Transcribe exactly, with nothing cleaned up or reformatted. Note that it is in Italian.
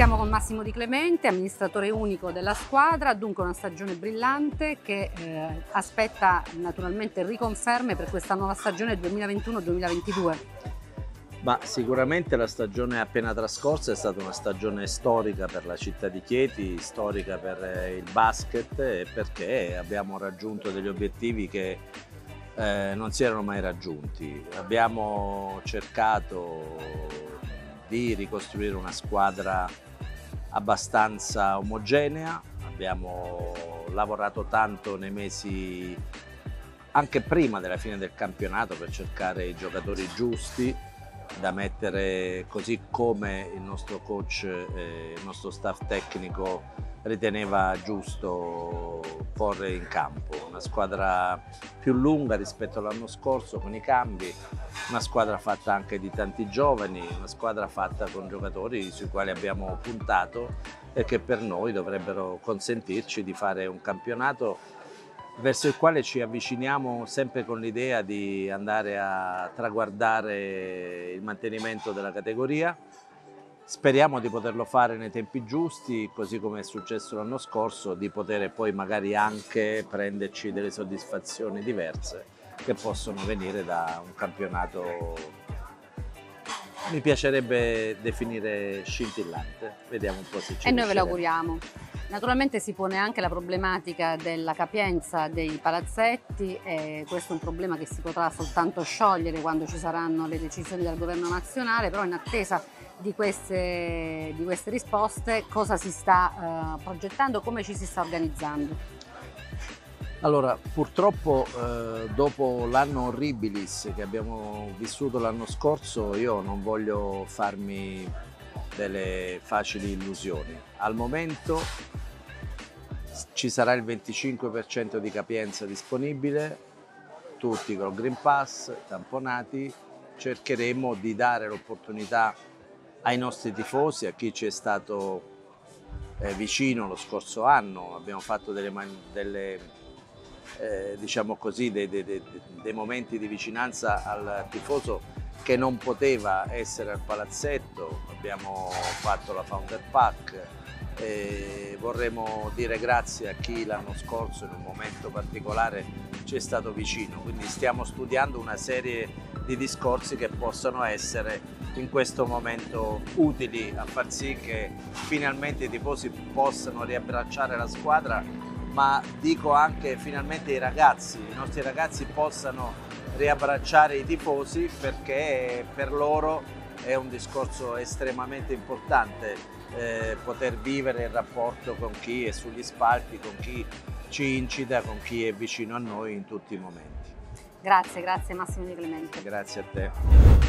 Siamo con Massimo Di Clemente, amministratore unico della squadra, dunque una stagione brillante che eh, aspetta naturalmente riconferme per questa nuova stagione duemilaventuno duemilaventidue. Ma sicuramente la stagione appena trascorsa è stata una stagione storica per la città di Chieti, storica per il basket e perché abbiamo raggiunto degli obiettivi che eh, non si erano mai raggiunti. Abbiamo cercato di ricostruire una squadra abbastanza omogenea, abbiamo lavorato tanto nei mesi anche prima della fine del campionato per cercare i giocatori giusti da mettere, così come il nostro coach e il nostro staff tecnico riteneva giusto porre in campo. Una squadra più lunga rispetto all'anno scorso con i cambi, una squadra fatta anche di tanti giovani, una squadra fatta con giocatori sui quali abbiamo puntato e che per noi dovrebbero consentirci di fare un campionato verso il quale ci avviciniamo sempre con l'idea di andare a traguardare il mantenimento della categoria. Speriamo di poterlo fare nei tempi giusti, così come è successo l'anno scorso, di poter poi magari anche prenderci delle soddisfazioni diverse che possono venire da un campionato, mi piacerebbe definire scintillante. Vediamo un po' se ci E noi ve riusciremo. l'auguriamo. Naturalmente si pone anche la problematica della capienza dei palazzetti e questo è un problema che si potrà soltanto sciogliere quando ci saranno le decisioni del governo nazionale, però in attesa di queste, di queste risposte cosa si sta eh, progettando, come ci si sta organizzando? Allora, purtroppo eh, dopo l'anno horribilis che abbiamo vissuto l'anno scorso, io non voglio farmi delle facili illusioni. Al momento ci sarà il venticinque per cento di capienza disponibile, tutti col Green Pass, tamponati. Cercheremo di dare l'opportunità ai nostri tifosi, a chi ci è stato eh, vicino lo scorso anno. Abbiamo fatto delle, delle eh, diciamo così, dei, dei, dei, dei momenti di vicinanza al tifoso che non poteva essere al palazzetto. Abbiamo fatto la Founder Pack e vorremmo dire grazie a chi l'anno scorso in un momento particolare ci è stato vicino, quindi stiamo studiando una serie di discorsi che possano essere in questo momento utili a far sì che finalmente i tifosi possano riabbracciare la squadra, ma dico anche finalmente i ragazzi, i nostri ragazzi possano riabbracciare i tifosi, perché per loro è un discorso estremamente importante eh, poter vivere il rapporto con chi è sugli spalti, con chi ci incita, con chi è vicino a noi in tutti i momenti. Grazie, grazie Massimo Di Clemente. Grazie a te.